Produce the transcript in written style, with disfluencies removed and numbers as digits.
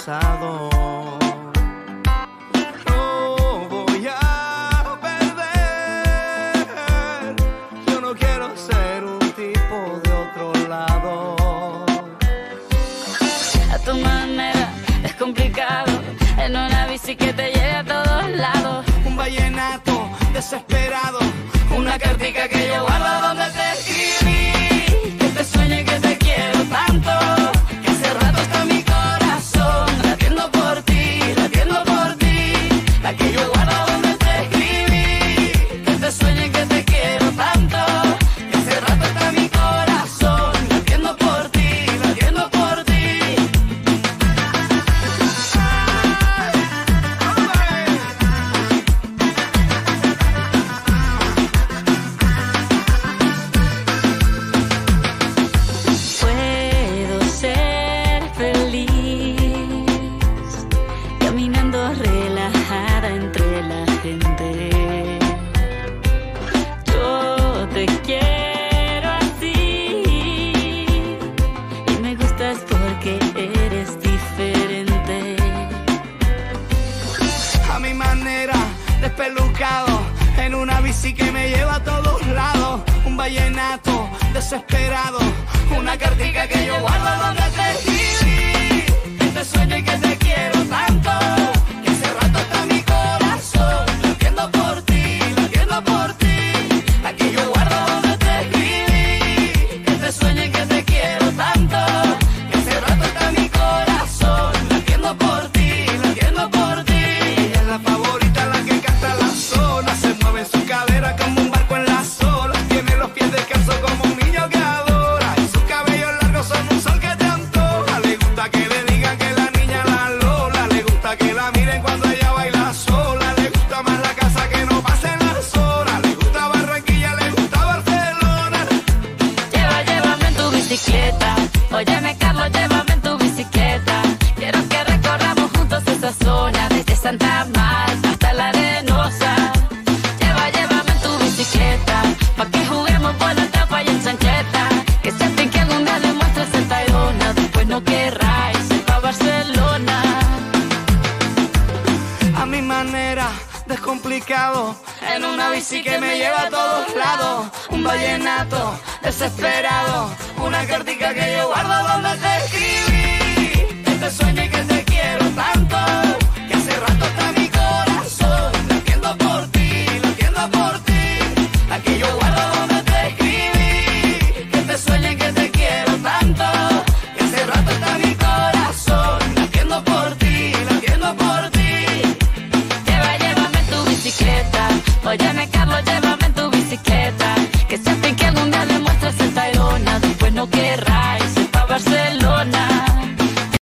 pasado. No voy a perder. Yo no quiero ser un tipo de otro lado. A tu manera es complicado, en una bici que te lleve a todos lados. Un vallenato desesperado, una cartica que yo guardo donde te escribí. Que te sueñe que te quiero tanto, Que hace rato está mi corazón latiendo por ti, latiendo por ti. la que yo guardo donde te escribí. Que te sueñe que te quiero tanto, Que hace rato está mi corazón latiendo por ti, latiendo por ti. Puedo ser feliz caminando relajada entre la gente. Yo te quiero así y me gustas porque eres diferente. a mi manera, despelucado, en una bici que me lleva a todos lados. Un vallenato desesperado, una cartica que yo guardo donde te escribí. Que te sueño y que te quiero tanto, Que hace rato está mi corazón latiendo por ti, latiendo por ti. la que yo guardo donde te escribí. Que te sueño y que te quiero tanto, Que hace rato está mi corazón latiendo por ti, latiendo por ti. Ella es la favorita, la que canta la zona. Se mueve en su cadera como un barco en las olas. Tiene los pies descalzos como un niño que adora. Y sus cabellos largos son un sol que te antoja. Le gusta que le digan que la niña la Lola. Le gusta que la miren cuando ella baila sola. Le gusta más la casa que no pasen las horas. Le gusta Barranquilla, le gusta Barcelona. Llévame en tu bicicleta. Óyeme, Carlos, llévame en tu bicicleta. Quiero que recorramos juntos esa zona, desde Santa Marta hasta la Arenosa. Llévame en tu bicicleta, pa' que juguemos por la tapa y en chancheta. Que sienten que algún día le muestres el Tayrona, después no querráis ir pa' Barcelona. A mi manera, descomplicado, en una bici que me lleva a todos lados. Un vallenato desesperado, una cartica que yo guardo donde te escribí. Que te sueño y que te quiero tanto.